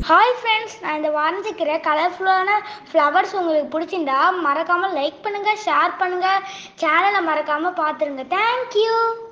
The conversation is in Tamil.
ஹாய் ஃப்ரெண்ட்ஸ், நான் இந்த வரைஞ்சிக்கிற கலர்ஃபுல்லான ஃப்ளவர்ஸ் உங்களுக்கு பிடிச்சிருந்தா மறக்காமல் லைக் பண்ணுங்கள், ஷேர் பண்ணுங்கள், சேனலை மறக்காமல் பார்த்துருங்க. தேங்க்யூ.